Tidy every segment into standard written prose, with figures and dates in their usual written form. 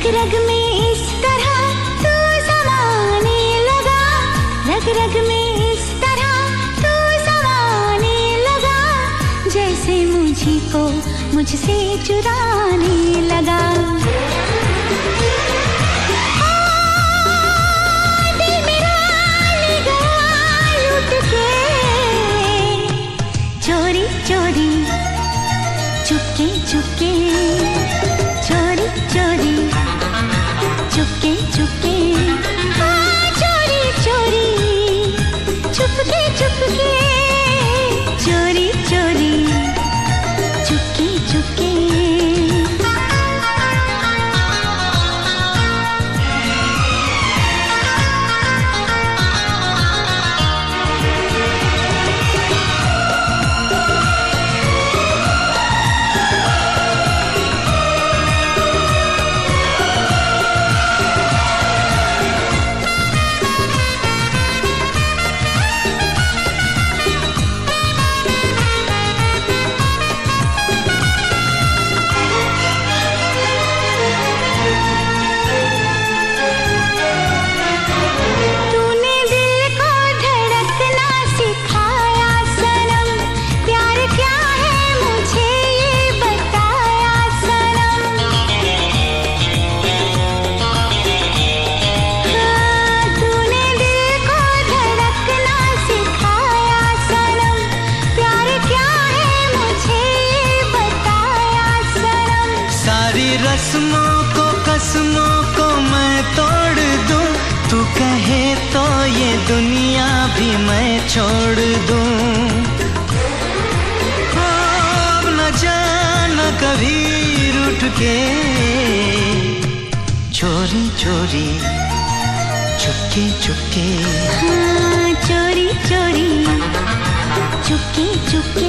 रग में इस तरह तू समाने लगा, रग रग में इस तरह तू समाने लगा, जैसे मुझी को मुझसे चुराने लगा। दिल मेरा ले गया लूट के, चोरी चोरी चुपके चुपके, चोरी चोरी चुपके चुपके, चोरी चोरी चुपके चुपके, चोरी चोरी चुपके चुपके। रस्मों को कसमों को मैं तोड़ दूं, तू कहे तो ये दुनिया भी मैं छोड़ दूं। अब न जाना कभी रूठ के, चोरी चोरी चुपके चुपके, हाँ चोरी चोरी चुपके चुपके।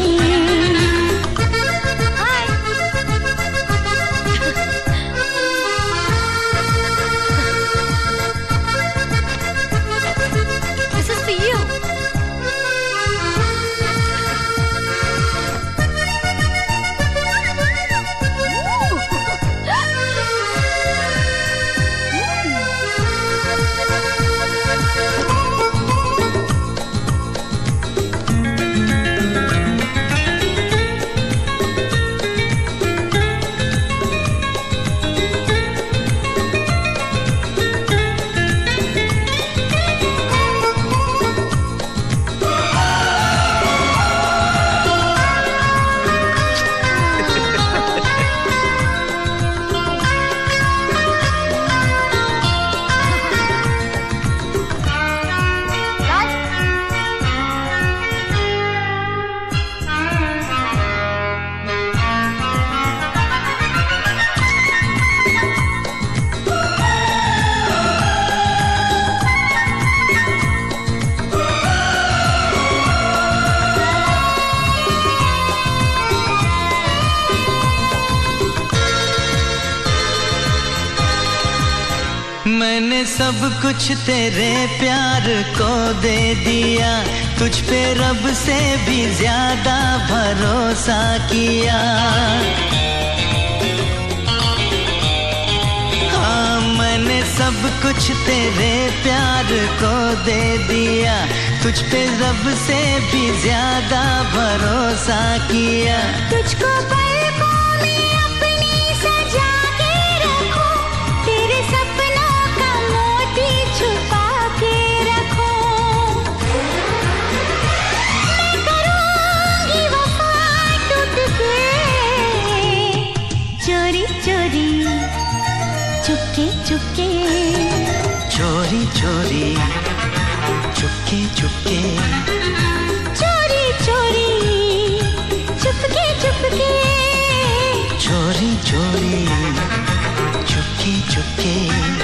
मैंने सब कुछ तेरे प्यार को दे दिया, तुझ पे रब से भी ज्यादा भरोसा किया। हाँ मैंने सब कुछ तेरे प्यार को दे दिया, तुझ पे रब से भी ज्यादा भरोसा किया। तुझको पलकों में अपनी सजा के रखूं, तेरे सपनों का मोती छुपा के रखूं। मैं करूंगी वफा टूट के, चोरी चोरी चुपके चुपके, चोरी चोरी चुपके चुपके, चोरी चोरी चुपके चुपके, चोरी चोरी चुपके चुपके।